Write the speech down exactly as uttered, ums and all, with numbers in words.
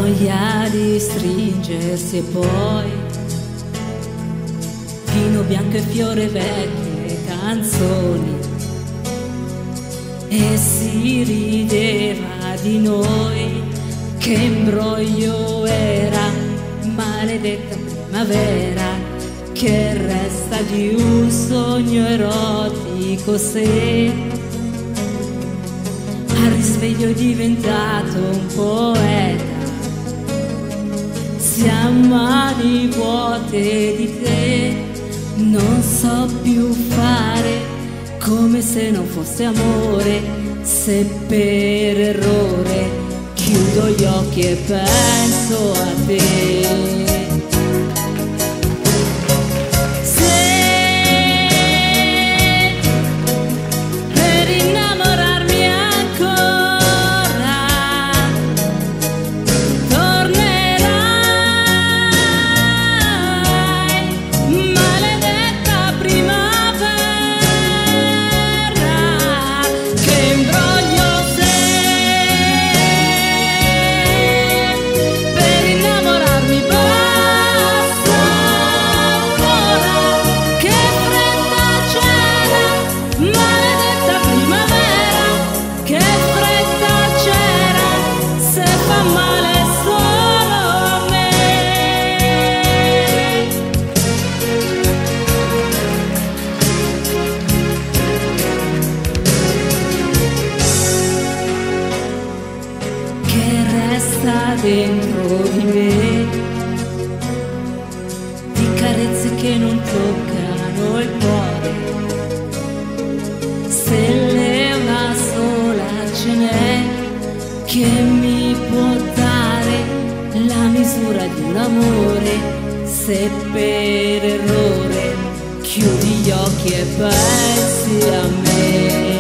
noia di stringersi e poi vino bianco e fiore, vecchie canzoni, e si rideva di noi. Che imbroglio era, maledetta primavera, che resta di un sogno erotico se al risveglio è diventato un poeta. Se a mani vuote di te non so più fare, come se non fosse amore, se per errore chiudo gli occhi e penso a te. Dentro di me, di carezze che non toccano il cuore, se l'è una sola ce n'è che mi può dare la misura di un amore, se per errore chiudi gli occhi e pensi a me.